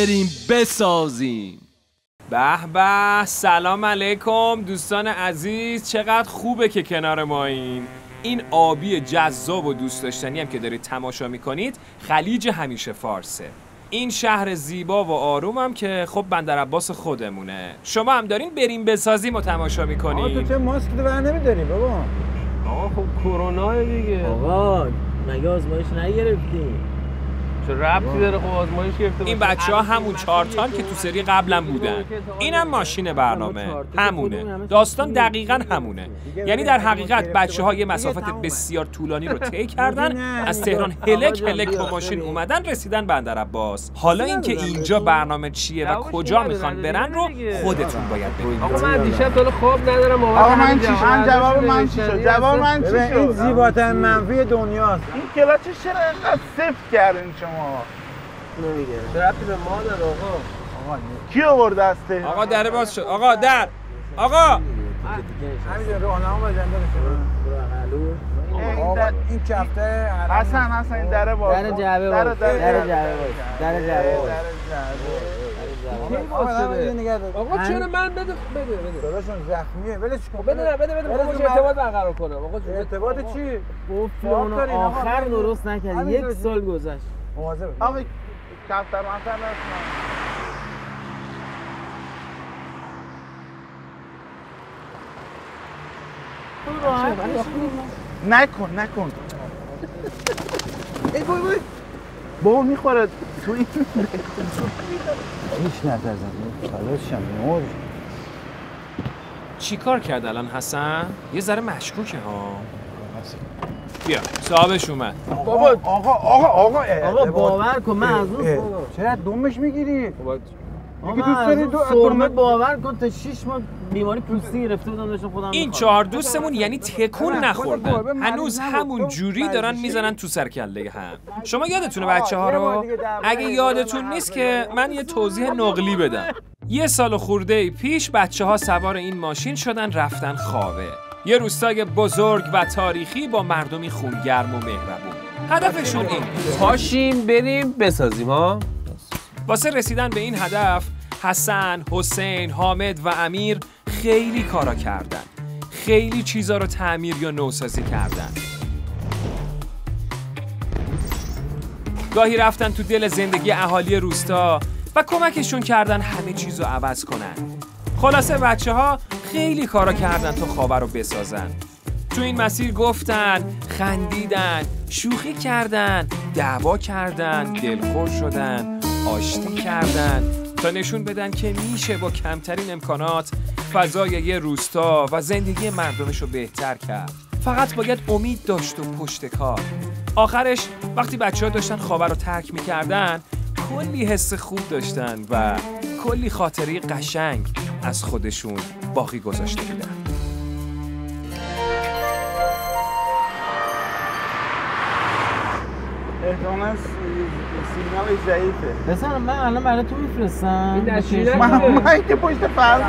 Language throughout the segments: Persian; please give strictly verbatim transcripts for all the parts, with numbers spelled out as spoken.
بریم بسازیم. به به، سلام علیکم دوستان عزیز، چقدر خوبه که کنار ما این این آبی جذاب و دوست داشتنی هم که دارید تماشا میکنید خلیج همیشه فارسه. این شهر زیبا و آروم هم که خب بندر عباس خودمونه. شما هم دارین بریم بسازیم و تماشا میکنین. آقا تو چه ماسک تو بر نمیداری بابا؟ آقا خب کرونا دیگه. آقا مگه آزمایش نگرفتیم؟ چه ربطی داره خب آزمایش گرفته؟ این بچه ها همون چارتان که تو سری قبلم بودن. اینم ماشین برنامه همونه. داستان دقیقاً همونه. یعنی در حقیقت بچه ها یه مسافت بسیار طولانی رو طی کردن، از تهران هلک هلک با ماشین اومدن رسیدن بندر عباس. حالا اینکه اینجا برنامه چیه و کجا میخوان برن رو خودتون باید ببینید. آقا من دیشب تا خواب ندارم. آقا من چی شد؟ جواب من چی شد؟ جواب من چی شد؟ این زیباترین منفی دنیاست. این کلاچ چرا اینقدر سفت کردین شما؟ نمیگه. چه ربطی به ما داره آقا؟ آقا کی آورد دسته؟ آقا در باز شد. آقا در. آقا همین راهنما بزنده بشه. این کفته حسن حسن این در باز. در جعبه باز. در جعبه باز. در جعبه باز. آقا چرا من بده بده بده. داداشون زخمیه. ولش کن. بده نه بده بده. آقا چه ارتباط برقرار کنم. آقا ارتباط چی؟ گفتم آخر درست نکردی. یک سال گذشت. مواظب. آقا کفتر منتر نشون. نکن نکن. ای بای بای. بابا میخوره تو این. هیچ نترزم. خلاصشم نور. چی کار کرد الان حسن؟ یه ذره مشکوکه ها. بیا صاحبش اومد. بابا آقا آقا آقا آقا باور کن من از اون چرا دومش میگیری؟ میگی دوست داری تو سرمه باور کن تا شش ماه بیماری پوستی گرفته بودم داشتم خودم. این چهار دوستمون یعنی تکون نخوردن، هنوز همون جوری دارن میزنن تو سر کله هم. شما یادتونه بچه ها رو؟ اگه یادتون نیست که من یه توضیح نقلی بدم. یه سال خورده پیش بچه ها سوار این ماشین شدن رفتن خاوه، یه روستای بزرگ و تاریخی با مردمی خونگرم و مهربون. هدفشون این پاشیم بریم بسازیم ها. واسه رسیدن به این هدف حسن، حسین، حامد و امیر خیلی کارا کردن. خیلی چیزا رو تعمیر یا نوسازی کردن. گاهی رفتن تو دل زندگی اهالی روستا و کمکشون کردن همه چیزو عوض کنن. خلاصه بچه ها خیلی کارا کردن تا خاوه رو بسازن. تو این مسیر گفتن، خندیدن، شوخی کردن، دعوا کردن، دلخور شدن، آشتی کردن تا نشون بدن که میشه با کمترین امکانات فضای یه روستا و زندگی مردمش رو بهتر کرد. فقط باید امید داشت و پشت کار. آخرش وقتی بچه ها داشتن خاوه رو ترک میکردن کلی حس خوب داشتن و کلی خاطره قشنگ از خودشون باقی گذاشته بودن. احتمالاً سیگنال ضعیفه. مثلا من الان برای تو میفرستم. این نشینه من که پشت فرد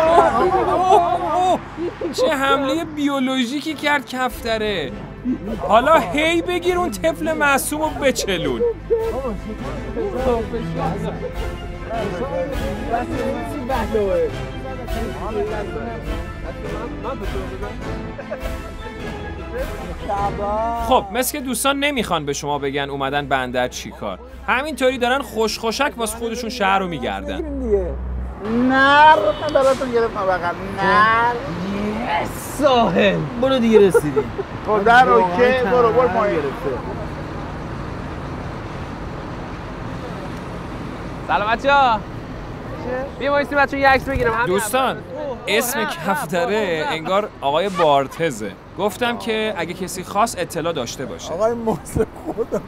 چه حمله بیولوژیکی کرد کفتره. حالا هی بگیر اون طفل معصوم رو بچلون. خب مثل که دوستان نمیخوان به شما بگن اومدن بندر چی کار، همینطوری دارن خوش خوشک واسه خودشون شهر رو میگردن. نر براتون گرفتم بغل. نر ساحل برو دیگه رسیدی. خب در اوکی برو برو پایین. سلام بچه‌ها. بیا وایسیم بچه‌ها یه عکس بگیرم. دوستان اسم کفتره انگار آقای بارتزه. گفتم که اگه کسی خواست اطلاع داشته باشه. آقای موسه خودم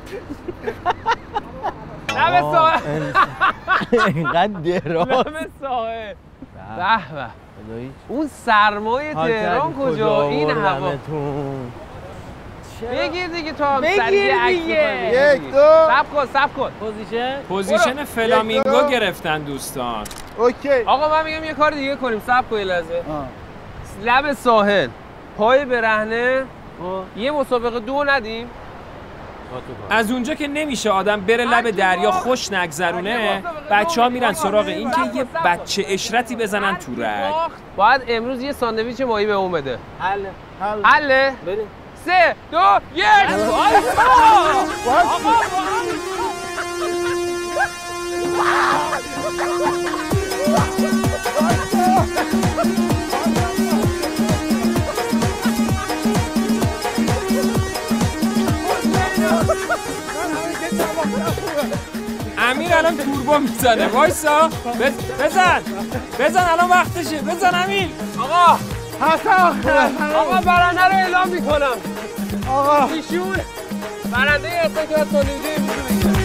نه به ساحل. اینقدر دراز. نه به ساحل. به به. اون سرمایه تهران کجا؟ این هوا. بگیر دیگه تو هم سریع عکس بکنی. یک دو صبر کن صبر کن. پوزیشن پوزیشن فلامینگو گرفتن دوستان. اوکی. آقا من میگم یه کار دیگه کنیم. صبر کن یه لحظه. لب ساحل پای برهنه یه مسابقه دو ندیم. از اونجا که نمیشه آدم بره لب دریا خوش نگذرونه، بچه ها میرن سراغ این که یه بچه اشرتی بزنن تو رگ. باید امروز یه ساندویچ ماهی به اون بده. حله حله؟ بریم. سه دو یک. امیر الان توربو میزنه. وایسا بزن بزن الان وقتشه. بزن امیر. آقا حسن آقا برنده رو اعلام میکنم. آقا ایشون برنده هستن که از ساندویچ امروز بگیرن.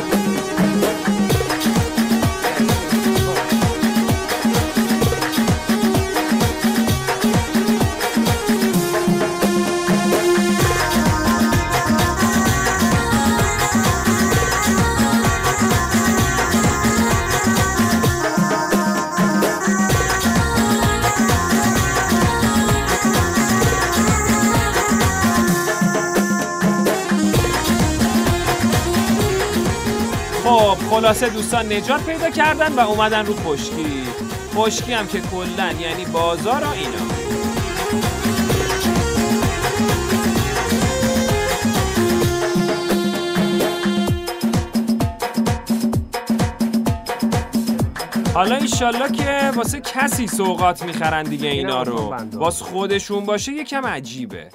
خب خلاصه دوستان نجات پیدا کردن و اومدن رو خشکی. خشکی هم که کلن یعنی بازار و اینا. حالا ایشالله که واسه کسی سوغات میخرن دیگه اینا رو. واسه خودشون باشه یکم عجیبه.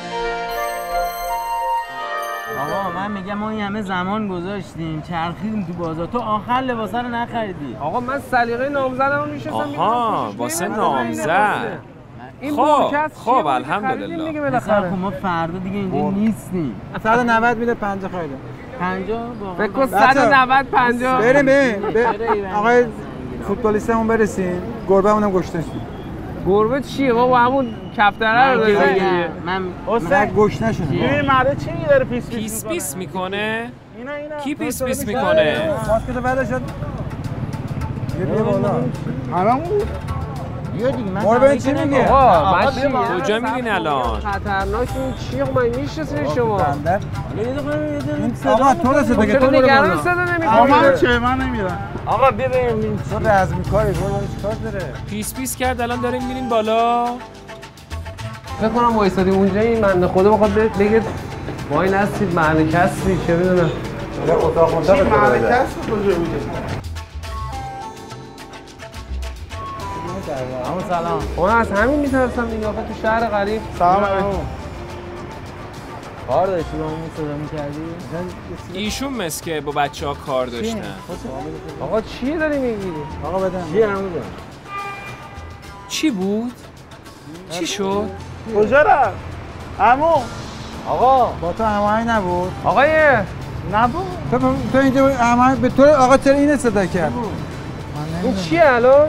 آقا من میگم ما این همه زمان گذاشتیم چرخیدیم تو بازار، تو آخر لباسا رو نخریدی. آقا من سلیقه نامزدمو میشستم. آها واسه نامزد. خب خب الحمدلله. مثلا خب ما فردا دیگه اینجا نیستیم. صد و نود میده پنجاه خریدم. پنجاه فکر کن صد و نود پنجاه. بریم بریم. آقای فوتبالیستمون برسیم. گربه‌مونم گشته‌شیم. گربه چیه؟ ما با همون کفتره رو داریم. من من گشنه شدم. این مرده چی داره پیس پیس پیس پیس میکنه؟ اینا اینا کی پیس پیس میکنه؟ ماسکتو بعدش شد. یه بیا بالا. هممون بیا دیگه من گربه چی میگه؟ آقا من چی؟ کجا میرین الان؟ خطرناک این چیه؟ خب من میشناسین شما. آقا تو رسه بگه تو چرا برو نگران بالا. صدا آقا نمی‌کنی؟ من چه من نمیرم. آقا ببین تو رزمی کاری برو چیکار داره؟ پیس پیس کرد الان داریم میرین بالا. فکر کنم وایسادیم اونجا این بنده خدا بخواد بگه وای نستید معنی کسری چه میدونم. اتاق اتاق چی معرکه است کجا بوده؟ همون سلام. اون از همین میترسم دیگه آخه تو شهر غریب. سلام علیکم. کار داشتی با همون صدا میکردی؟ ایشون مسکه با بچه ها کار داشتن. آقا چی داری میگی؟ آقا بدن. چی همون چی بود؟ چی شد؟ کجا رفت؟ عمو آقا با تو هماهنگ نبود؟ آقای نبود. تو تو اینجا هماهنگ به تو آقا چرا اینو صدا کرد؟ این چیه الان؟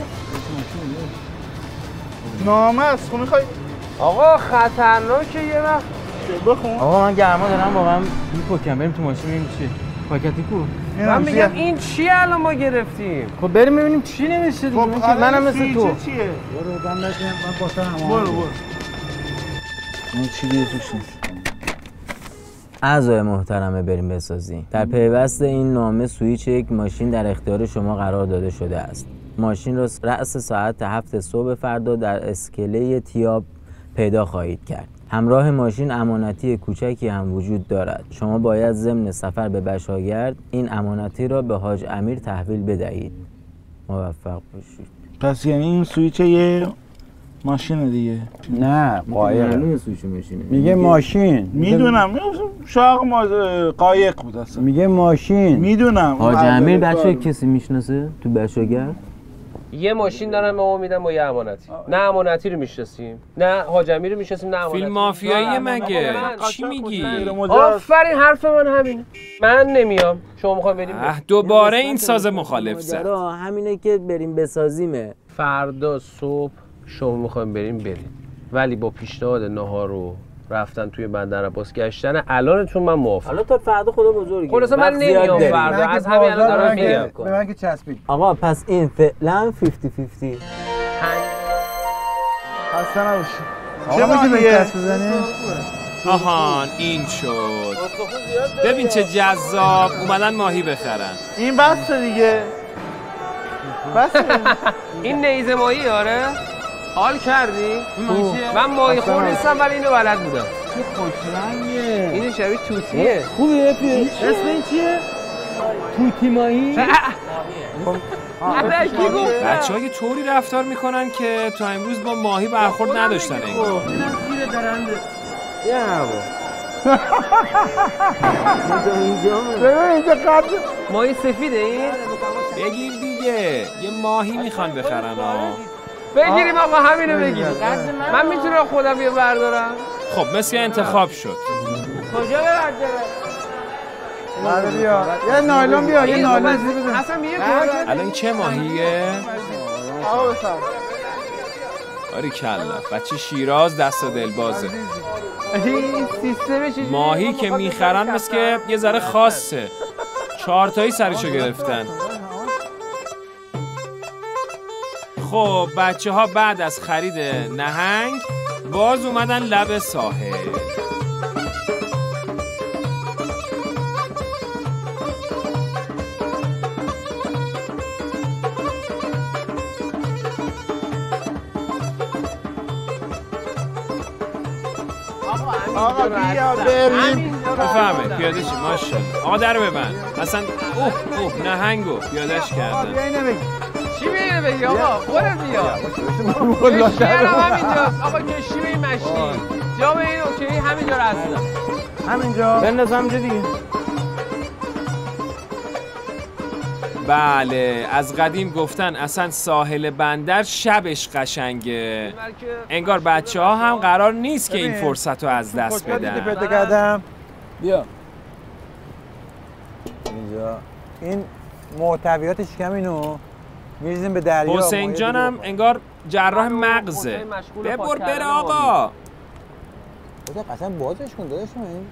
نامه است. خب میخوای آقا خطرناکه یه وقت. بخون. آقا من گرما دارم واقعا میپکم. بریم تو ماشین ببینیم چیه. پاکتی کو؟ من میگم این چیه الان ما گرفتیم؟ خب بریم ببینیم چی نمیشه دیگه. منم مثل تو. چیه؟ برو دم بشین من با تو هماهنگ. برو برو. اون چی دیگه توش نیست. اعضای محترمه بریم بسازیم. در پیوست این نامه سوئیچ یک ماشین در اختیار شما قرار داده شده است. ماشین را رأس ساعت هفت صبح فردا در اسکله تیاب پیدا خواهید کرد. همراه ماشین امانتی کوچکی هم وجود دارد. شما باید ضمن سفر به بشاگرد این امانتی را به حاج امیر تحویل بدهید. موفق باشید. پس یعنی این سویچ یه ماشین دیگه؟ نه قایق. معلومه سوئیچ ماشینه. میگه ماشین. میدونم. شاق ما قایق بود اصلا. میگه ماشین. میدونم. حاج امیر بچه کسی میشناسه تو بشاگرد؟ یه ماشین دارن به ما میدن با یه امانتی. نه امانتی رو میشناسیم، نه حاج امیر رو میشناسیم، نه امانتی. فیلم مافیایی مگه؟ چی میگی؟ آفرین حرف من همینه. من نمیام. شما میخواین بریم؟ دوباره این ساز مخالف زد. همینه که بریم بسازیمه. فردا صبح شما میخوایم بریم بریم. ولی با پیشنهاد ناهار رو رفتن توی بندر عباس گشتن الانتون من موافقم. حالا تا فردا خدا بزرگه. خلاص من نمیام فردا. از همین الان دارم میگم. به من که چسبید. آقا پس این فعلا پنجاه پنجاه. خسته نباشی. چه میشه به دست بزنی؟ آهان این شد. ببین چه جذاب اومدن ماهی بخرن. این بسته دیگه. بسته. این نیزه ماهی آره؟ حال کردی؟ این ماهی چیه؟ من ماهی خور نیستم ولی اینو بلد بودم. چه خوش رنگه. این شبیه توتیه. خوبه پیش. اسم این چیه؟ توتی ماهی؟ بچه ها یه طوری رفتار میکنن که تا امروز با ماهی برخورد نداشتن انگار. اینم زیر درنده. یه هوا. ببین اینجا قد ماهی سفیده این؟ بگیر دیگه. یه ماهی میخوان بخرن ها. بگیریم آقا همینو بگیریم. من میتونم خودم یه بردارم. خب مثل انتخاب شد. کجا بردارم؟ بعد بیا یه نایلون بیا یه نایلون بده. اصلا میگه کجا؟ الان چه ماهیه؟ آقا بسم آری کلا بچه شیراز دست و دل بازه. این سیستمش ماهی که میخرن مثل که یه ذره خاصه. چهار تایی سرشو گرفتن. خب بچه ها بعد از خرید نهنگ باز اومدن لب ساحل. آقا بیا بریم. بفهمه پیاده شی ماشاءالله. آقا در ببند. اصلا اوه اوه نهنگو پیادهش کردن. بیا اینو بگی. چی میگه بگی آقا؟ خودت بیا. کشتی هم همینجاست. آقا کشتی به این مشتی. جا به این اوکی همینجا هستم. همینجا بنداز همینجا دیگه. بله از قدیم گفتن اصلا ساحل بندر شبش قشنگه. انگار بچه ها هم قرار نیست که این فرصت رو از دست بدن. پیدا کردم. بیا. اینجا این محتویات شکم اینو میریزیم به دریا. حسین جانم انگار جراح مغزه. ببر بره آقا. بذار قسم بازش کن داداش من.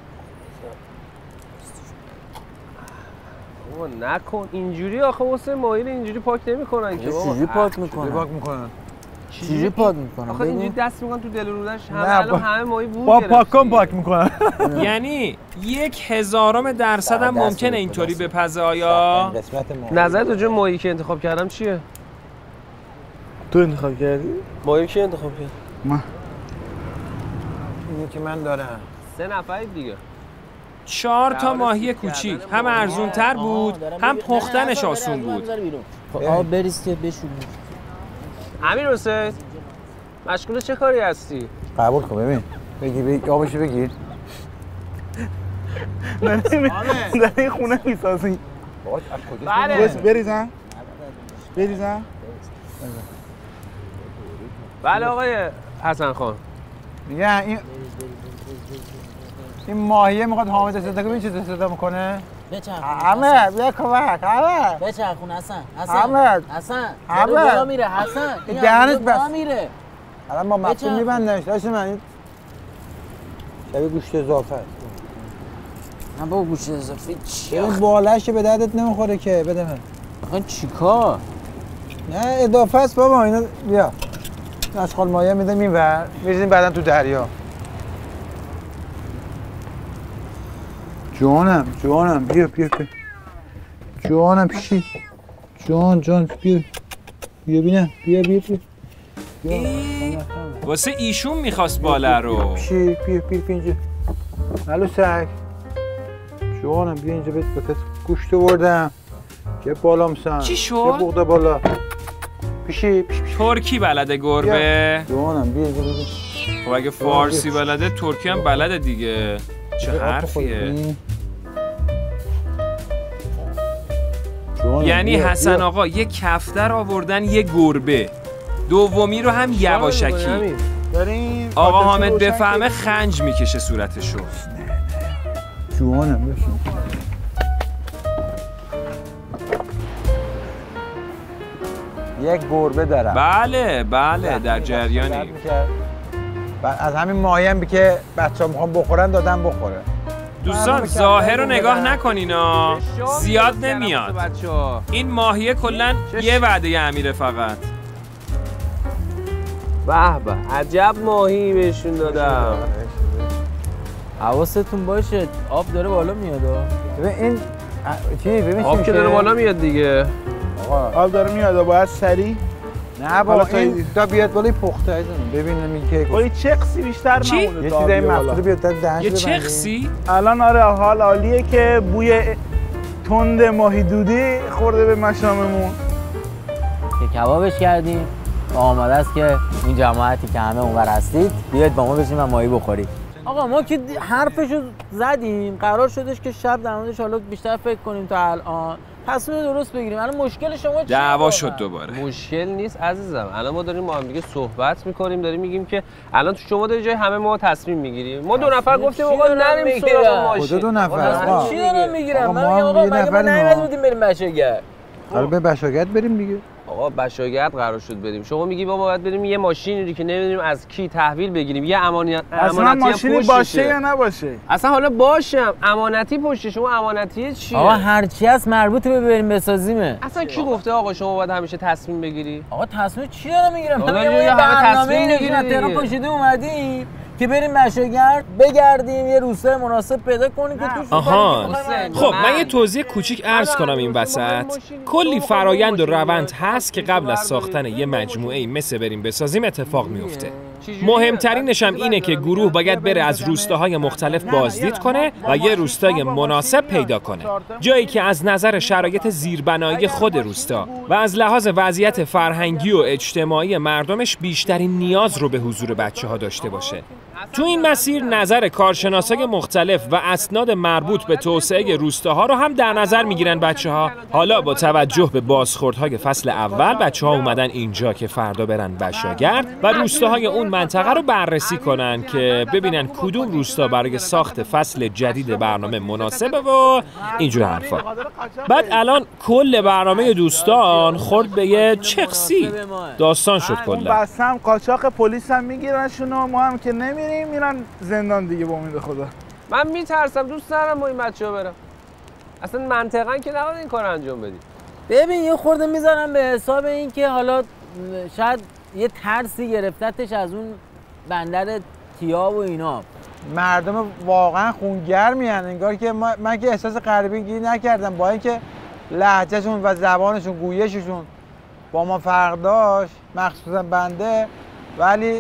بابا نکن اینجوری آخه واسه ماهی اینجوری پاک نمی‌کنن که بابا. چجوری پاک میکنن؟ پاک میکنن. چجوری پاک میکنن؟ آخه اینجوری دست میکنن تو دل رودش همه نه، الان با- همه ماهی بو با گرفتن. پاک کن پاک میکنن. یعنی یک هزارم درصد هم ممکنه اینطوری بپزه آیا؟ قسمت ما. نظرت راجع به ماهی که انتخاب کردم چیه؟ تو انتخاب کردی؟ ماهی که انتخاب کرد؟ اینی که من دارم. سه نفرید دیگه. چهار تا ماهی کوچیک هم ارزون تر بود هم پختنش آسون بود. خب آب بریز که بشون. امیر حسین مشغول چه کاری هستی؟ قبول کن ببین. بگی بگی آبشو بگیر. در این خونه میسازی. بله بریزن؟ بریزن؟ بله آقای حسن خان. میگن این این ماهیه میخواد حامد صدا کنه. چه صدا میکنه؟ بچرخون همه بیا کمک همه بچرخون حسن حسن احمد. حسن احمد. داره بالا میره حسن این دهنت داره بالا بس. میره الان با مفهوم بچرخون. میبندنش داشت من این شبیه گوشت اضافه است. من با گوشت اضافه چی این بالش به دردت نمیخوره که بده من. آخه چیکار نه اضافه است بابا اینا بیا نشخال مایه میدم اینور میریزیم بعدا تو دریا. جانم جانم بیا بیا بیا جانم پیشی جان جان بیا بیا بینم بیا بیا بیا ای، واسه ایشون میخواست باله رو. پیشی بیا بیا بیا اینجا الو سگ جانم بیا اینجا بهت بهت گوشت آوردم که بالا میسن چی شد؟ یه بغده بالا پیشی پیش پیش ترکی بلده گربه. جانم بیا اینجا بیا خب اگه فارسی بلده ترکی هم بلده دیگه. چه حرفیه؟ یعنی حسن آقا یه کفتر آوردن یه گربه دومی رو هم یواشکی. داریم آقا آتش حامد روشن بفهمه که- خنج میکشه صورتشو. جوانم بشین یک گربه دارم. بله بله در جریانی. بعد از همین ماهی هم که بچه‌ها میخوان بخورن دادم بخوره. دوستان ظاهر رو نگاه نکنینا زیاد نمیاد. این ماهیه کلا یه وعده امیره فقط. به به عجب ماهی بهشون دادم. حواستون باشه آب داره بالا میاد. ببین این چی ببین آب که داره بالا میاد دیگه. آقا آب داره میاد باید سریع. نه بابا این تا بیاد بالای پخته ایدون ببینم این که ولی چخسی بیشتر نمونه. یه چیزای مفصول بیاد تا دهنش یه ببندیم. چخسی؟ الان آره حال عالیه که بوی تند ماهی دودی خورده به مشاممون. که کبابش کردیم و آماده است که این جماعتی که همه اونور هستید بیاید با ما بشیم و ماهی بخورید. آقا ما که حرفشو زدیم قرار شدش که شب در موردش حالا بیشتر فکر کنیم تا الان تصمیم درست بگیریم. الان مشکل شما چیه؟ دعوا شد دوباره. مشکل نیست عزیزم. الان ما داریم با هم دیگه صحبت می‌کنیم، داریم میگیم که الان تو شما داری جای همه ما تصمیم می‌گیریم. ما دو نفر گفتیم آقا نریم سراغ ماشین. کجا دو نفر؟ آقا چی دارم میگیرم؟ آقا من ما میگم آقا یه مگه ما نفریم نیومده ما. بودیم بریم بشاگرد. حالا به بشاگرد بریم دیگه. آقا بشاگرد قرار شد بریم. شما میگی ما باید بریم یه ماشینی که نمیدونیم از کی تحویل بگیریم. یه امانت اصلا ماشینی باشه یا نباشه؟ اصلا حالا باشم امانتی پشت شما امانتی چیه؟ آقا هرچی هست مربوط به بریم بسازیمه. اصلا کی گفته آقا شما باید همیشه تصمیم بگیری؟ آقا تصمیم چی دارم میگیرم؟ من آقا میگم یه یه همه برنامه تصمیم اینه میگیری که تهران دیگه. پاشیده اومدیم که بریم بشاگرد بگردیم یه روستای مناسب پیدا کنیم که توش آها بکنیم. خب من یه توضیح کوچیک عرض کنم این وسط. کلی فرایند و روند هست که قبل از ساختن یه مجموعه مثل بریم بسازیم اتفاق میفته. مهمترینش هم اینه که گروه باید بره از روستاهای مختلف بازدید کنه و یه روستای مناسب پیدا کنه، جایی که از نظر شرایط زیربنایی خود روستا و از لحاظ وضعیت فرهنگی و اجتماعی مردمش بیشترین نیاز رو به حضور بچه‌ها داشته باشه. تو این مسیر نظر کارشناسای مختلف و اسناد مربوط به توسعه روستاها رو هم در نظر میگیرن بچه‌ها. حالا با توجه به بازخوردهای فصل اول بچه‌ها اومدن اینجا که فردا برن بشاگرد و روستاهای اون منطقه رو بررسی کنن که ببینن کدوم روستا برای ساخت فصل جدید برنامه مناسبه و اینجور حرفا. بعد الان کل برنامه دوستان خورد به یه چخسی داستان شد اون کلا. بس هم قاچاق پلیس هم میگیرنشون و ما هم که نمیریم میرن زندان دیگه با امید خدا. من میترسم دوست دارم با این بچه‌ها برم. اصلا منطقاً که نباید این کار انجام بدی. ببین یه خورده میذارم به حساب این که حالا شاید یه ترسی گرفتتش از اون بندر تیا و اینا. مردم واقعا خونگرمی ان انگار که ما... من که احساس غریبگی نکردم با اینکه لهجهشون و زبانشون گویششون با ما فرق داشت مخصوصا بنده، ولی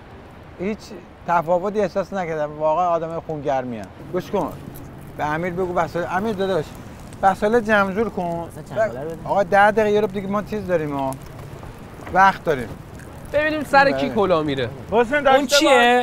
هیچ تفاوتی احساس نکردم. واقعا آدم خونگرمی ان. گوش کن به امیر بگو بساله امیر داداش بساله جمع جور کن. آقا ده دقیقه یه رو دیگه ما چیز داریم ها وقت داریم ببینیم سر کی کلا میره. اون چیه؟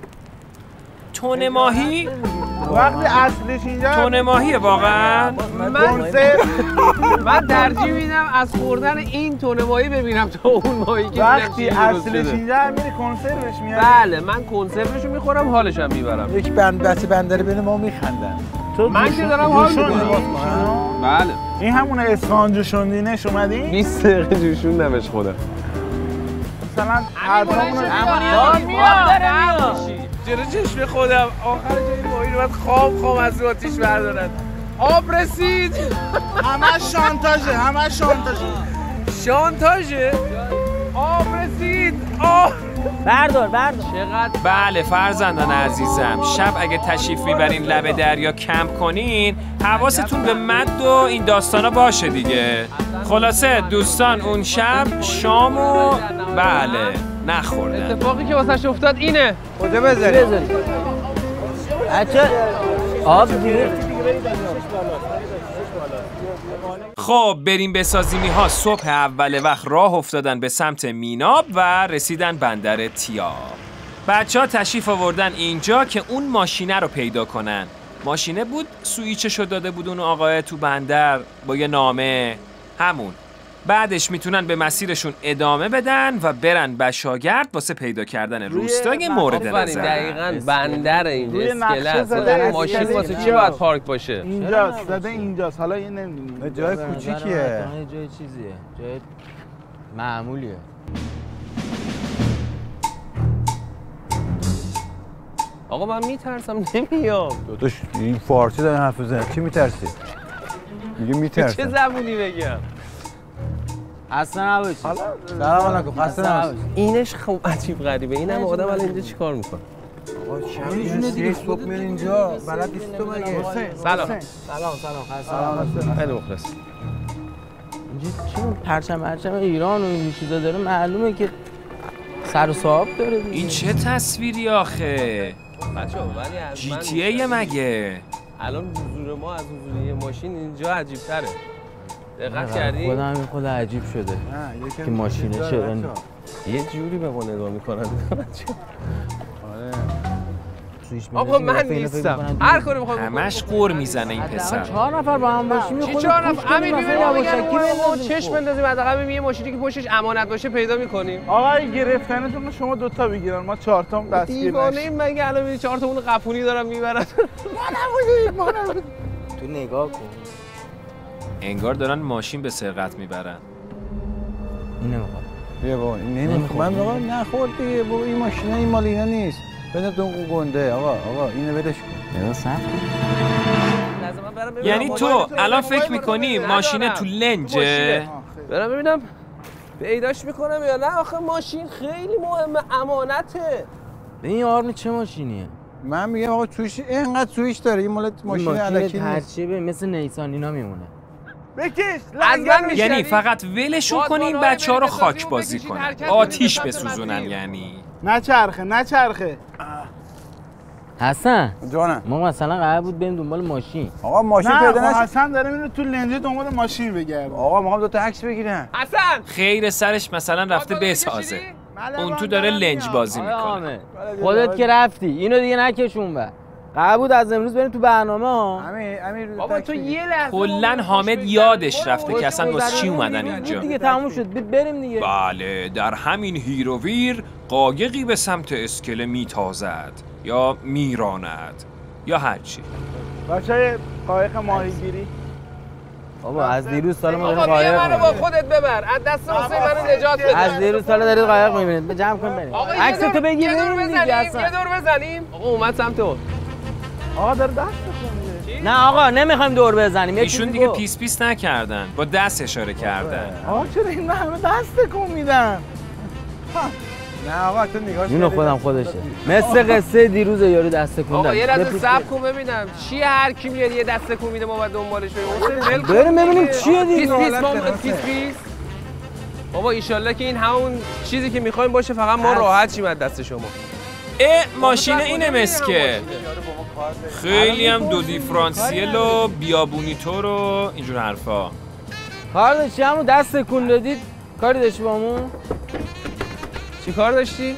تون ماهی؟ وقتی اصلش اینجا تون ماهیه واقعا؟ من من ترجیح میدم از خوردن این تون ماهی ببینم تا اون ماهی که وقتی اصلش اینجا میری کنسروش میاری. بله من کنسروشو میخورم حالش هم میبرم. یک بند بچه بندری بین ما میخندن. من که دارم حال میکنم. بله این همون اصفهان جوشوندینش اومدی؟ بیست دقیقه جوشوندمش خودم. مثلا حرفامونو جلو چشم خودم آخر جایی ماهی رو باید خواب خواب از رو آتیش بردارن. آب رسید. همه شانتاژه همه شانتاژه شانتاژه. آب رسید. آب بردار بردار. چقدر بله فرزندان عزیزم، شب اگه تشریف میبرین لب دریا کمپ کنین حواستون به مد و این داستانا باشه دیگه. خلاصه دوستان اون شب شام و بله نخوردن. اتفاقی که واسش افتاد اینه. کجا بذاری؟ بچه آب دیگه. خب بریم بسازیمی ها صبح اول وقت راه افتادن به سمت میناب و رسیدن بندر تیا. بچه ها تشریف آوردن اینجا که اون ماشینه رو پیدا کنن. ماشینه بود سویچشو داده بود اون آقای تو بندر با یه نامه همون. بعدش میتونن به مسیرشون ادامه بدن و برن بشاگرد واسه پیدا کردن روستای مورد نظر. دقیقاً بندر اینجا اسکلت. زده ماشین واسه چی باید پارک باشه؟ اینجاست زده اینجاست. حالا این نمیدونی جای کوچیکیه. جای چیزیه. جای معمولیه. آقا من میترسم نمیام. داداش این فارسی داره حرف بزنه چی میترسی؟ میگه میترسم. چه زبونی بگم؟ اصلا نباشی. سلام علیکم خسته نباشی. اینش خب عجیب غریبه. این هم آدم الان اینجا چیکار میکنه؟ آقا چند دیگه صبح میاد اینجا بلد نیست تو مگه؟ سلام سلام سلام خسته خیلی مخلص. اینجا چون پرچم پرچم ایران و این چیزا داره معلومه که سر و صاحب داره دیگه. این چه تصویری آخه؟ بچه‌ها ولی از جی تی ای مگه؟ الان حضور ما از حضور یه ماشین اینجا عجیب تره. دقت کردی؟ خودم همین خود عجیب شده که ماشینه چرا یه جوری به ما نگاه میکنن. آقا من نیستم. هر کاری بخوام همش قور میزنه این پسر. چهار نفر با هم باشیم چی چهار نفر؟ امیر میبینیم ما چشم بندازیم حداقل یه ماشینی که پشتش امانت باشه پیدا میکنیم. آقا گرفتنتون شما دوتا بگیرن ما چهار تا دستگیر نشیم. دیوانه این مگه الان میبینی چهار تا اون قپونی دارن میبرن. ما نبودیم ما نبودیم. تو نگاه کن. انگار دارن ماشین به سرقت میبرن. این نمیخواد. بیا بابا این نمیخواد. من آقا نخورد دیگه بابا این ماشینا این مال اینا نیست. بده تو گنده آقا آقا اینو بدش کن. یا صف یعنی تو الان فکر میکنی ماشینه تو لنجه؟ برم ببینم پیداش میکنم یا نه. آخه ماشین خیلی مهمه، امانته. این آرم چه ماشینیه؟ من میگم آقا توش اینقدر سوئیچ داره این مال ماشین الکی نیست. ترچیبه مثل نیسان اینا میمونه. بکش لنگر یعنی فقط ولشون کنی این بچه‌ها رو خاک بازی کنن، آتیش بسوزونن. یعنی نچرخه نچرخه. حسن جانم ما مثلا قرار بود بریم دنبال ماشین. آقا ماشین نه پیدا آقا نشه. حسن داره میره تو لنجه دنبال ماشین بگرده. آقا میخوام دو تا عکس بگیرم. حسن خیر سرش مثلا رفته بسازه، اون تو داره لنج بازی میکنه. خودت که رفتی اینو دیگه نکشون بر. قرار بود از امروز بریم تو برنامه ها. امیر امیر بابا تو یه لحظه کلا حامد یادش رفته که اصلا واسه چی اومدن اینجا. دیگه تموم شد بریم دیگه. بله در همین هیروویر قایقی به سمت اسکله میتازد یا میراند یا هرچی. بچه‌ی قایق ماهیگیری. بابا از دیروز سال ما داریم آقا قایق بیا منو با می‌بینیم. خودت ببر. از دست حسین منو نجات بده. از دیروز سال دارید قایق می‌بینید. به جمع کن بریم. عکس تو بگیر یه دور بریم دیگه بزنیم. اصلا. یه دور بزنیم. آقا اومد سمت اون. آقا داره دست بخونه. نه آقا نمیخوایم دور بزنیم. ایشون دیگه پیس پیس نکردن، با دست اشاره کردن. آقا چرا این همه دست کن میدن؟ نه آقا تو نگاهش اینو خودم خودشه. مثل قصه دیروز یارو دست کن. آقا یه لحظه صبر کن ببینم چیه. هر کی میاد یه دست تکون میده ما باید دنبالش بریم. حسین ول کن. بریم ببینیم چیه دیگه. پیس پیس ما پیس پیس. بابا ایشالله که این همون چیزی که میخوایم باشه، فقط ما راحت شیم از دست شما. اه ماشین اینه مسکه. خیلی هم دو دیفرانسیل و بیابونیتور و اینجور حرفا. کار داشتی همون دست تکون دادید. کاری داشتی با همون؟ چی کار داشتی؟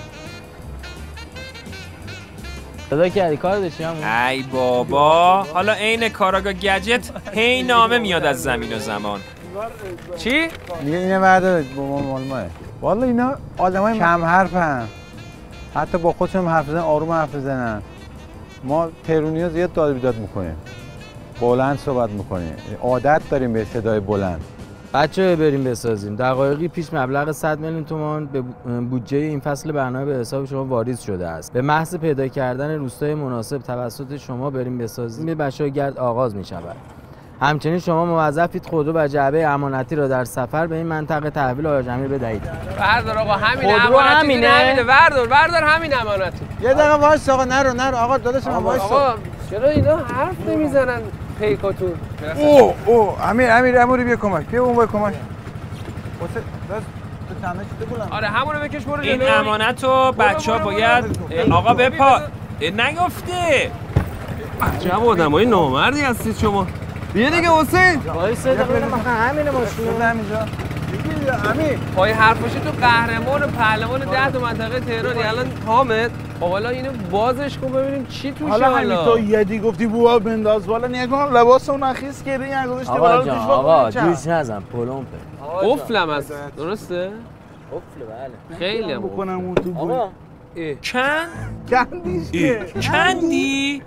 صدا کردی کار داشتی همون؟ ای بابا حالا عین کاراگاه گجت هی نامه میاد از زمین و زمان. چی؟ میگه اینو بردارید با ما مال ماه. والا اینا آدمای کم حرفن. حتی با خودشون حرف بزنن آروم حرف بزنن. ما تهرونی‌ها زیاد داد بیداد میکنیم. بلند صحبت میکنیم. عادت داریم به صدای بلند. بچه بریم بسازیم. دقایقی پیش مبلغ صد میلیون تومان به بودجه این فصل برنامه به حساب شما واریز شده است. به محض پیدا کردن روستای مناسب توسط شما بریم بسازیم به بچه‌ها گرد آغاز می شود. همچنین شما موظفید خودرو و جعبه امانتی را در سفر به این منطقه تحویل آقای امیر بدهید. بردار آقا همین خودرو امانتی همینه؟ همینه. بردار بردار همین امانتی. یه دقیقه وایس آقا نرو نرو آقا داداش من وایس. آقا چرا اینا حرف نمیزنن پیکاتون؟ اوه اوه امیر امیر اموری بیا کمک. بیا اون وای کمک. واسه داست تو تنها چیته بولم. آره همونو بکش برو جلو. این امانت رو بچه ها باید آقا بپا نیفته. چه آدمای نامردی هستید شما. بیا دیگه حسین. وایس دقیقه من همین ماشین همینجا. امیر پای حرفاشی تو قهرمان و پهلوان ده تا منطقه تهرانی. الان حامد حالا اینو بازش کن ببینیم چی توشه. حالا همین تو یدی گفتی بوها بنداز بالا نگاه لباس اون اخیس کرده این گذاشته بالا آقا پیش جان با آقا جوش نزن پلمپه. قفلم هست درسته؟ قفله بله. خیلی هم بکنم اون تو بود آقا کن؟ کندیش که کندی؟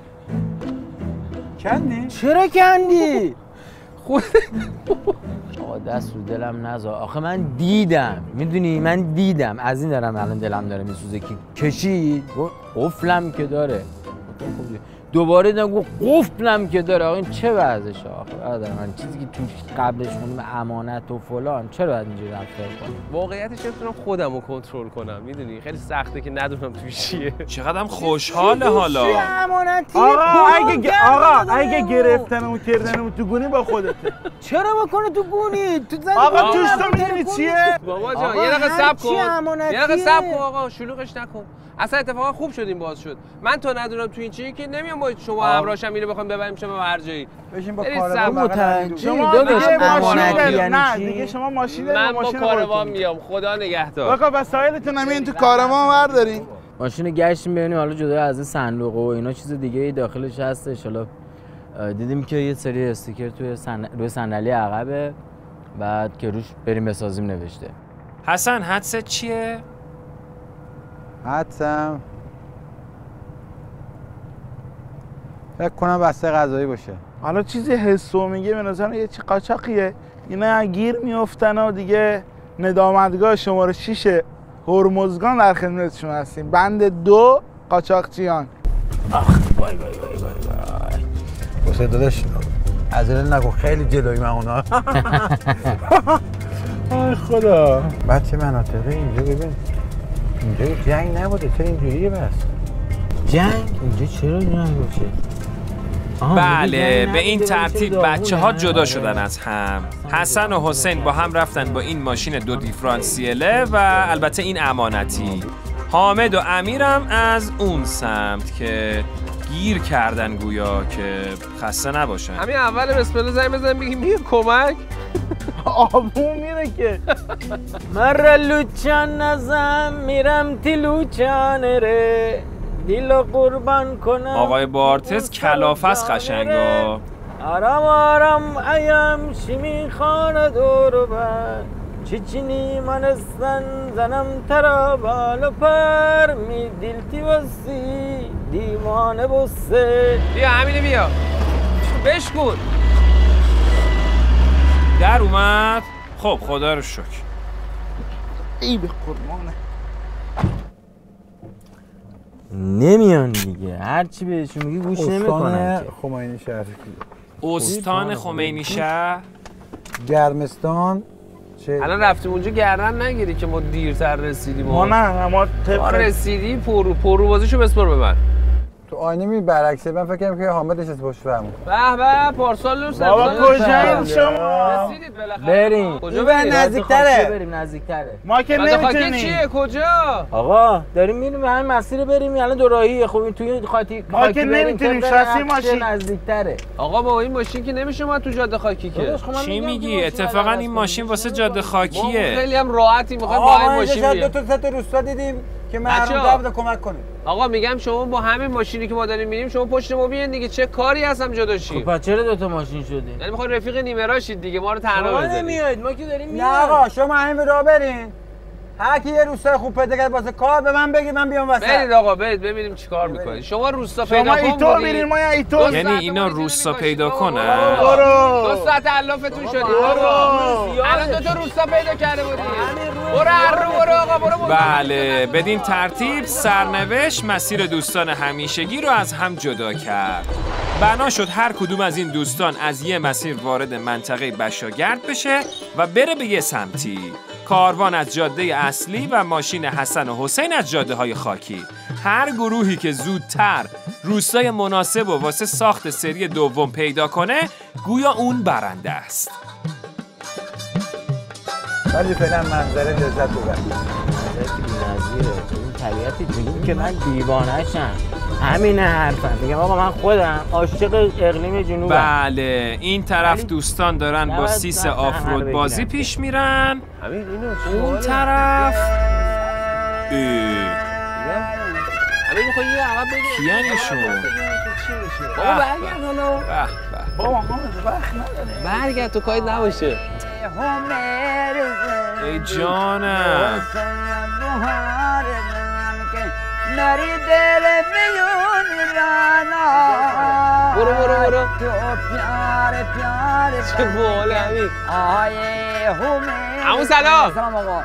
کندی؟ چرا کندی؟ خود آقا دست رو دلم نذار. آخه من دیدم میدونی من دیدم از این دارم الان دلم داره میسوزه که کشید قفلم که داره دوباره نگو قفلم که داره. آقا این چه وضعشه آخه برادر من؟ چیزی که تو قبلش خوندیم امانت و فلان، چرا باید اینجوری رفتار کنیم؟ واقعیتش نمیتونم خودم رو کنترل کنم، میدونی خیلی سخته که ندونم توی چیه. چقدرم خوشحاله حالا. آقا اگه آقا اگه گرفتنمو کردنمو تو گونی با خودته. چرا بکنه تو گونی؟ تو زن آقا توش تو میدونی چیه؟ بابا جان یه دقیقه صبر کن. یه دقیقه صبر کن آقا، شلوغش نکن. اصلا اتفاقا خوب شدیم باز شد. من تا ندونم تو این چیه که نمیام با شما همراهشم اینو بخوام ببریم شما هر جایی. بشین با کاروان متوجه شما داداش امانتی یعنی نه چی؟ دیگه شما ماشین من با ماشین کاروان میام، خدا نگهدار. آقا وسایلتون هم این تو کاروان بردارین. ماشین گشتیم ببینیم حالا جدا از صندوق و اینا چیز دیگه ای داخلش هستش. حالا دیدیم که یه سری استیکر توی سن... روی صندلی عقبه، بعد که روش بریم بسازیم نوشته. حسن حدست چیه؟ حدسم فکر کنم بسته غذایی باشه. حالا چیزی حسو میگه به نظر یه چی قاچاقیه. اینا گیر میافتن و دیگه ندامتگاه شماره شش هرمزگان در خدمتشون هستیم. بند دو قاچاقچیان. آخ وای وای وای وای وای. واسه داداش عجله نکن، خیلی جلوی من اونا. آی خدا. بچه مناطقه اینجا ببین. اینجا جنگ نبوده، چرا اینجوریه بس؟ جنگ؟ اینجا چرا جنگ باشه؟ بله به این ترتیب بچه ها جدا شدن از هم. حسن و حسین با هم رفتن با این ماشین دو دیفرانسیله و البته این امانتی. حامد و امیرم از اون سمت که گیر کردن گویا که خسته نباشن. همین اول بسم الله زنگ بزنیم بگیم میگه کمک. آبون میره که مر لوچان نزم میرم تی لوچان ره دیلو قربان کنم. آقای بارتز کلافس قشنگا. آرام آرام ایم شیمی خانه دور بر چیچینی منستن زنم ترا بالو پر می دیلتی وسی دیوانه بسه. بیا همینه بیا بشکن. در اومد. خب خدا رو شکر. ای به قربانه نمیان دیگه، هرچی بهشون میگی گوش نمیکنن. خمینی شهر استان خمینی شهر گرمستان. الان رفتیم اونجا گردن نگیری که ما دیرتر رسیدیم. ما نه ما ما رسیدی پرو پرو بازیشو بسپر به من. تو آینه می برعکسه. من فکر کردم که حامد نشست پشت فرمون. به به پارسال رو بابا کجایید شما؟ رسیدید بالاخره. بریم کجا بریم؟ نزدیکتره. بریم نزدیکتره. ما که نمیتونیم. چیه کجا؟ آقا داریم میریم به همین مسیر بریم. الان دو راهیه. خب این توی خاطی ما که نمیتونیم شاسی ماشین نزدیکتره. آقا با این ماشین که نمیشه ما تو جاده خاکی که. چی میگی؟ اتفاقا این ماشین واسه جاده خاکیه. خیلی هم راحتی میخوایم با این ماشین بریم. دو تا سه تا روستا دیدیم که محروم بود کمک کنیم. آقا میگم شما با همین ماشینی که ما داریم میریم شما پشت ما بیاین دیگه، چه کاری هستم جدا شیم؟ خب چرا دو تا ماشین شدین؟ یعنی میخواین رفیق نیمه راشید دیگه ما رو تنها بذارید. نمیاید ما که داریم میایم. نه آقا شما همین راه برین. هر کی یه روستا خوب پیدا کرد واسه کار به من بگید من بیام واسه. برید آقا برید ببینیم چیکار میکنید. شما روستا پیدا کن. شما ایتو میرین ما ایتو. یعنی اینا روستا پیدا کنن. برو. دو ساعت علفتون شدید. برو. الان دو تا روستا پیدا کرده بودید. برو هر رو برو آقا برو. بله بدین ترتیب سرنوشت مسیر دوستان همیشگی رو از هم جدا کرد. بنا شد هر کدوم از این دوستان از یه مسیر وارد منطقه بشاگرد بشه و بره به یه سمتی. کاروان از جاده اصلی و ماشین حسن و حسین از جاده های خاکی. هر گروهی که زودتر روستای مناسب و واسه ساخت سری دوم پیدا کنه گویا اون برنده است. ولی فعلا منظره لذت ببر. بی‌نظیره. این طبیعتی میگیم که من دیوانه‌شم. همین حرفم. میگم آقا من خودم عاشق اقلیم جنوبم. بله این طرف دوستان دارن با سیس آفرود بازی پیش میرن. همین اینو اون طرف همین میخوای یه عقب بگیری. کیان ایشون؟ بابا برگرد حالا. بابا همون وقت نداره. برگرد تو کاری نباشه. ای جانم. نری دل میون رانا. برو برو برو. تو پیار پیار. چه باله همین. آیه همه. عمو سلام. سلام آقا.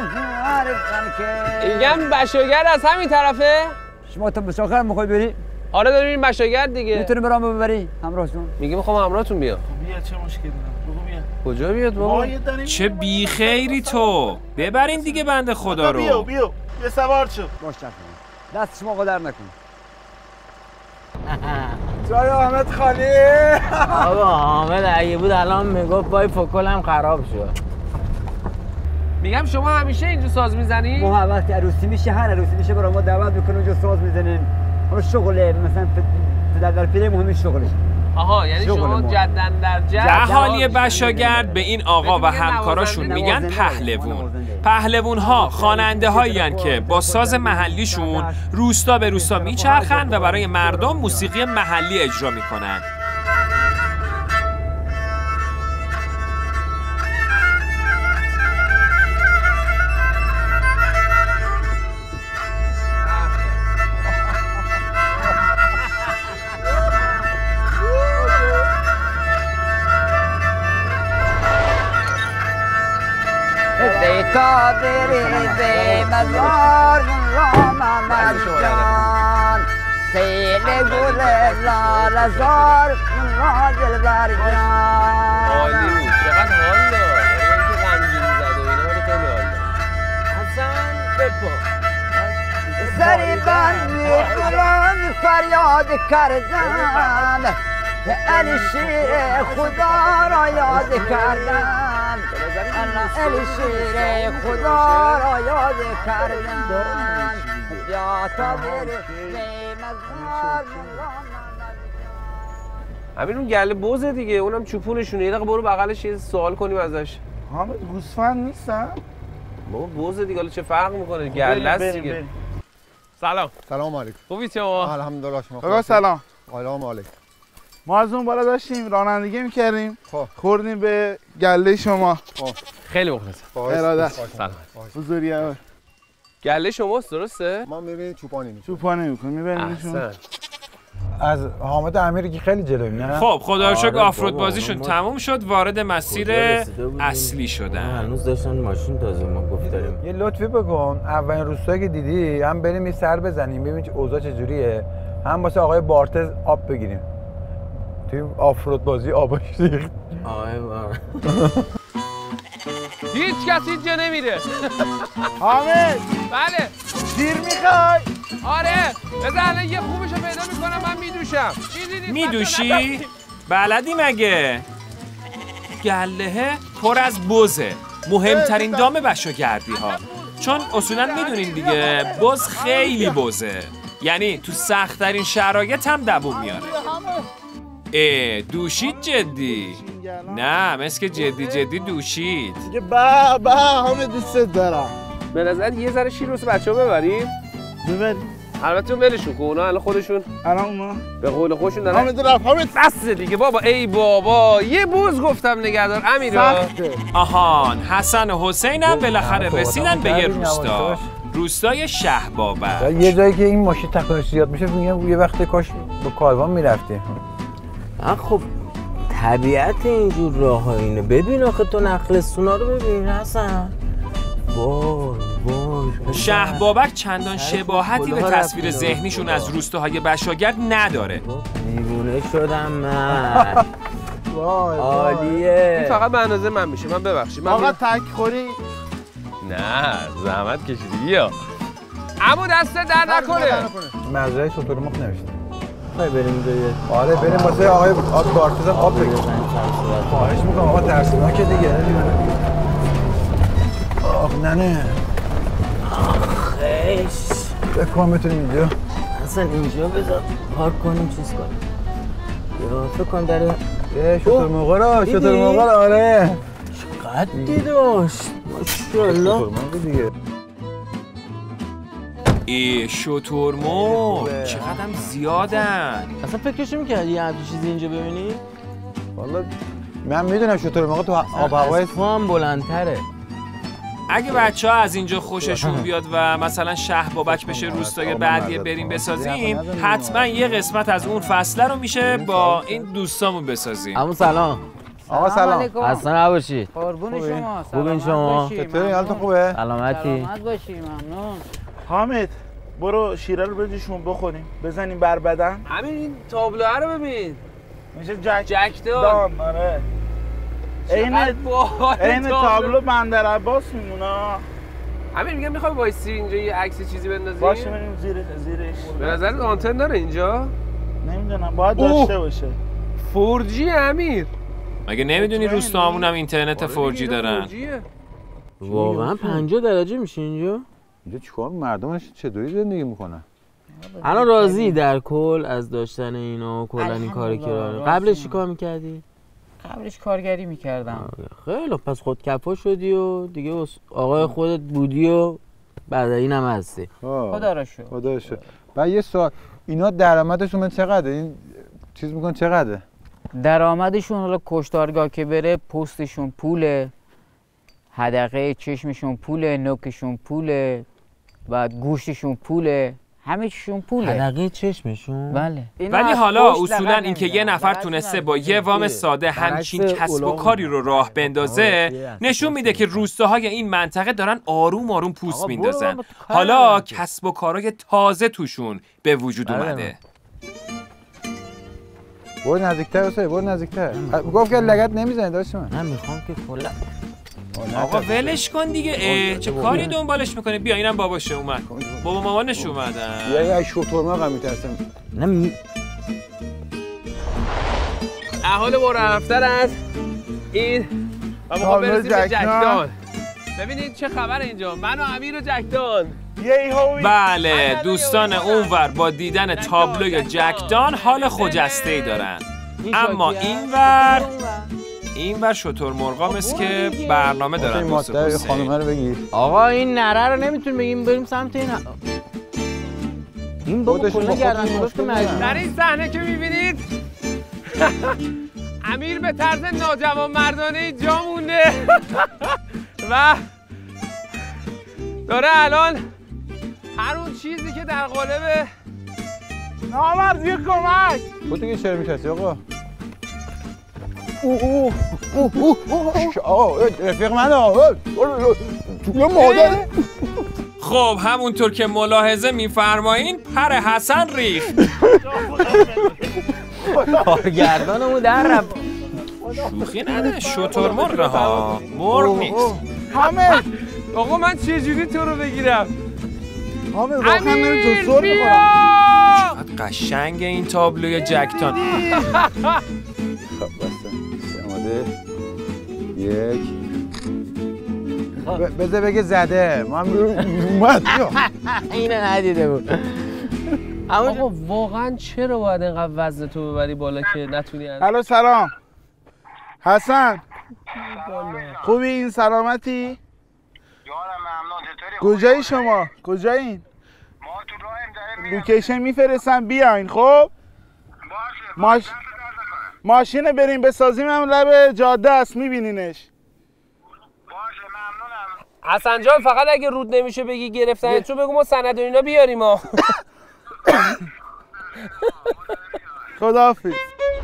میگم بشاگرد از همین طرفه؟ شما تا بشاگرد میخوای بری؟ آره داریم این مشاگرد دیگه. میتونی برام ببری همراهشون؟ میگه میخوام همراهتون بیام. بیا چه مشکلی داره؟ بگو بیا. کجا بیاد بابا؟ چه بی خیری تو. ببرین دیگه بنده خدا رو. بیا بیا. بیا سوار شو. باش چرخ. دست شما قدر نکن. جای حامد خالی. آقا حامد اگه بود الان میگفت وای فکلم خراب شد. میگم شما همیشه اینجا ساز میزنی؟ ما هر وقت عروسی میشه هر عروسی میشه برای ما دعوت میکنه اونجا ساز میزنیم. اون شغله مثلا در در پیره مهمی شغله. آها یعنی شما جدن در جد اهالی بشاگرد به این آقا و همکاراشون میگن پهلوون. پهلوون ها خواننده هایی که با ساز محلیشون روستا به روستا میچرخن و برای مردم موسیقی محلی اجرا میکنن. تا بری به مزار رام مرجان سیل گل لال زار را دلبر جان. عالی بود. چقدر حال داد. اینکه غمگین زد و اینا رو خیلی حال داد. حسن بپا. سری بندی قرآن فریاد کردم علی شیر خدا را یاد کردم علی شیر خدا را یاد کردم یا تا بره مزار. همین اون گله بوزه دیگه اونم چوپونشونه. یه دقیقه برو بغلش یه سوال کنیم ازش. حامد گوسفند نیستن؟ بابا بوزه دیگه حالا چه فرق میکنه؟ گله است دیگه. سلام. سلام علیکم. خوبی شما؟ الحمدلله شما. آقا سلام. سلام علیکم. ما از اون بالا داشتیم رانندگی میکردیم. خب خوردیم به گله شما. خب خیلی مخلصم. ارادت. سلام. حضوریه. گله شماست درسته؟ ما میریم چوپانی میکنیم. چوپانی میکنیم میبریمشون. احسن. از حامد امیری که خیلی جلویم نه؟ خب خدا رو شکر آره آفرود بابا، بازیشون ما- تموم شد. وارد مسیر کجا رسیده بودیم؟ اصلی شدن. هنوز داشتن ماشین تازه ما گفتاریم. یه لطفی بکن اولین روستایی که دیدی هم بریم یه سر بزنیم ببینیم چه اوضاع چجوریه، هم واسه آقای بارتز آب بگیریم. توی آفرود بازی آباش ریخت. آره بابا. هیچ کسی اینجا نمیره. حامد بله. دیر میخوای؟ آره. بذار الان یه خوبشو پیدا میکنم من میدوشم. میدوشی؟ بلدی مگه؟ گلهه پر از بزه. مهمترین دام بشاگردی ها. چون اصولا میدونین دیگه بز خیلی بزه. یعنی تو سخت‌ترین شرایط هم دووم میاره. اه دوشید جدی؟ نه مثل که جدی جدی دوشید. دیگه با با حامد دوست دارم. به نظر یه ذره شیر واسه بچه‌ها ببریم. ببری. البته ولشون کن اونا الان خودشون الان اونا به قول خودشون دارن. حامد رفت. حامد بس دیگه بابا. ای بابا یه بوز گفتم نگهدار امیرا. سخته. آهان حسن و حسین هم بالاخره خب، رسیدن به یه کردیم، روستا. یواش. روستای شهبابک. یه جایی که این ماشین تکانش زیاد میشه میگم یه وقت کاش با کاروان میرفتی. خب طبیعت اینجور راه ها اینه. ببین آخه تو نخلستونا رو ببین حسن. وای وای. شهبابک چندان شباهتی به کلاه تصویر رفتیم. ذهنیشون از روستاهای بشاگرد نداره. دیوونه شدم من. وای عالیه. این فقط به اندازه من میشه. من ببخشید. من آقا میرم. تک خوری. نه زحمت کشیدی بیا. عمو دست در نکنه. مزرعه شتر مخ نوشته. خواهی بریم به آره بریم واسه آقای آب بارتز هم آب بگیریم. خواهش میکنم آقا ترسناکه دیگه. آخ نه نه. خیش. بکنم میتونیم اینجا. اصلا اینجا بذار پارک کنیم چیز کنیم. یا فکر کنم در یه شتر موقع را شتر دیدی؟ موقع را آره. قدی داشت. ماشاءالله. شتر موقع دیگه. ای شترمرغ چقدر زیادن. اصلا فکرشو میکردی یه همچین چیزی اینجا ببینی؟ والا من میدونم شتر موقع تو آب هوای از تو هم بلندتره. اگه بچه ها از اینجا خوششون بیاد و مثلا شهبابک بشه روستای بعدی بریم بسازیم، حتما یه قسمت از اون فصله رو میشه با این دوستامون بسازیم. عمو سلام. آقا سلام. اصلا نباشید. قربون شما. خوبین شما؟ چطوری حالتون خوبه؟ سلامتی. سلامت باشی ممنون. حامد برو شیره رو بجوشون بخوریم بزنیم بر بدن. همین این تابلوه رو ببین میشه جک جکدان. آره این این تابلو بندر عباس میمونه. همین میگم میخوای وایسی اینجا یه عکس چیزی بندازیم. باشه بریم زیر زیرش. به نظرت آنتن داره اینجا؟ نمیدونم باید داشته باشه. فور جی امیر. مگه نمیدونی روستاهامون هم اینترنت فور جی دارن؟ واقعا پنجاه درجه میشه اینجا؟ اینجا چیکار مردمش چطوری زندگی میکنن؟ الان راضی در کل از داشتن اینا کلا این کار کرده؟ قبلش چیکار میکردی؟ قبلش کارگری میکردم. خیلی پس خودکفا شدی و دیگه آقای خودت بودی و بعد اینم هستی. خدا را شکر. خدا را شکر. بعد یه سوال، اینا درآمدشون من چقدره؟ این چیز میگن چقدره؟ درآمدشون حالا کشتارگاه که بره پستشون پوله، حدقه چشمشون پوله، نوکشون پوله، بعد گوشتشون پوله، همه چیشون پوله. حدقه چشمشون؟ بله. ولی حالا اصولا اینکه یه نفر تونسته با یه وام ساده همچین کسب و کاری رو راه بندازه نشون میده که روستاهای این منطقه دارن آروم آروم پوست میندازن. حالا کسب و کارهای تازه توشون به وجود اومده. برو نزدیکتر باشه، برو نزدیکتر. گفت که لگد نمیزنی داشت من. من میخوام که کلا آقا ولش کن دیگه. اه چه کاری دنبالش میکنه؟ بیا اینم باباشه اومد. بابا مامانش اومدن. یا یا شطور ما میترسم. نه احوال ما رفتن از این و ما برسیم به جکدان. ببینید چه خبر اینجا. من و امیر و جکدان. بله دوستان اونور با دیدن تابلوی جکدان حال خجسته‌ای دارن. اما اینور اینور شترمرغا مثل که برنامه دارن. مادر خانومه رو بگیر. آقا این نره رو نمیتونیم بگیم بریم سمت این این بابا کلا گردن درست مجبور. در این صحنه که میبینید امیر به طرز ناجوان مردانه جا مونده و داره الان هر اون چیزی که در قالب نامرد یه کمک. تو دیگه چرا میشستی آقا؟ اوه اوه اوه اوه آقا رفیق من آقا تو مادر. خب همونطور که ملاحظه میفرمایین پر حسن ریخت. کارگردانمون در رفت. شوخی نده شترمرغ ها مرغ نیست. همه آقا من چه جوری تو رو بگیرم؟ همه واقعا من تو سر میخورم. چقدر قشنگ این تابلوی جکدان. خب بسته آماده یک بذار بگه زده ما هم اومد. اینو ندیده بود. آقا واقعا چرا باید اینقدر وزن تو ببری بالا که نتونی؟ الو سلام حسن. خوبی؟ این سلامتی؟ یارم ممنون. چطوری؟ کجایی شما؟ کجایین؟ ما تو راهیم داریم. لوکیشن میفرستم بیاین. خب باشه. ماش... ماشین بریم بسازیم هم لب جاده است میبینینش. باشه ممنونم. حسن جان فقط اگه رود نمیشه بگی گرفتن چون بگو ما سند و اینا بیاریم ها. خداحافظ.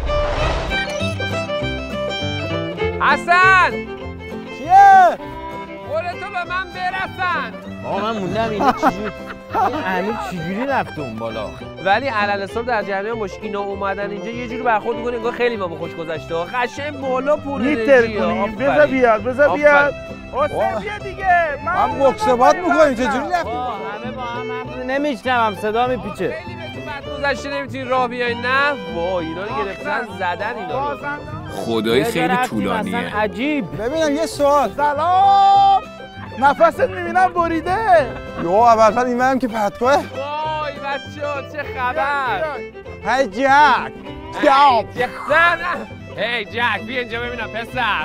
حسن چیه؟ قول تو به من برسن. آقا من موندم اینو چجوری این امیر چجوری رفته اون بالا؟ ولی علل حساب در جریان باش اینا اومدن اینجا یه جوری برخورد می‌کنه انگار خیلی بابا خوش گذشته. قشنگ بالا پول میتر کنیم. بذار بیاد بذار بیاد. حسین بیا دیگه. من مکسبات می‌کنیم چجوری رفتی؟ همه با هم نمیشنوم صدا میپیچه. خیلی بهتون بعد گذشته نمیتونی راه بیاین. نه وای اینا رو گرفتن زدن اینا رو. خدایی خیلی طولانیه. عجیب. ببینم یه سوال. سلام. نفست میبینم بریده. یو اول اینم که پتوه. وای بچه‌ها چه خبر؟ هی جک. جک. نه نه. هی جک بیا اینجا ببینم پسر.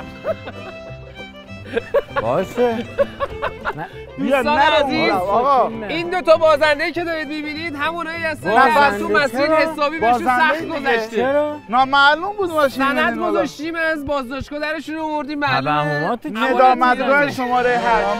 باشه. دوستان عزیز این دو تا بازنده‌ای که دارید می‌بینید همونایی هستن که تو مسیر حسابی بهشون سخت گذشته. چرا؟ نامعلوم بود ماشین. سند گذاشتیم از بازداشتگاه درشون رو آوردیم معلومه. ندامتگاه شماره هشت.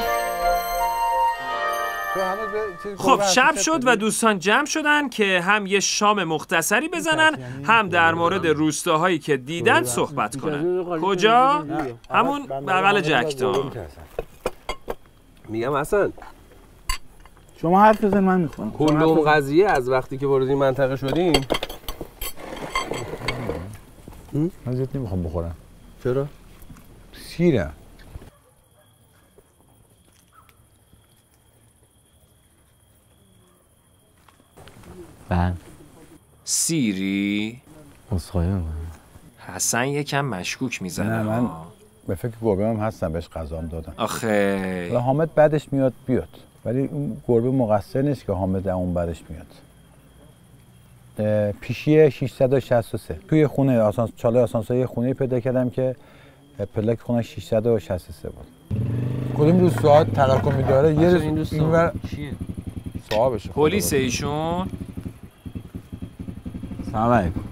خب شب شد و دوستان جمع شدن که هم یه شام مختصری بزنن هم در مورد روستاهایی که دیدن صحبت کنن. کجا؟ همون بغل جکدان. میگم حسن شما حرف بزن من میخونم. کلوم قضیه از وقتی که وارد این منطقه شدیم. من زیاد نمیخوام بخورم. چرا؟ سیره. بله. سیری؟ عذرخواهی می‌کنم. حسن یکم مشکوک میزنه. نه من به فکر گربه هم هستم، بهش غذام دادم. آخه حالا حامد بعدش میاد بیاد، ولی اون گربه مقصر نیست که حامد اون بعدش میاد. پیشی ششصد و شصت و سه توی خونه آسانس چاله آسانسور یه خونه پیدا کردم که پلاک خونه ششصد و شصت و سه بود. کدوم روستاها تراکمی داره؟ یه روز اینور چیه؟ صاحبشه. پلیس ایشون؟ سلام علیکم.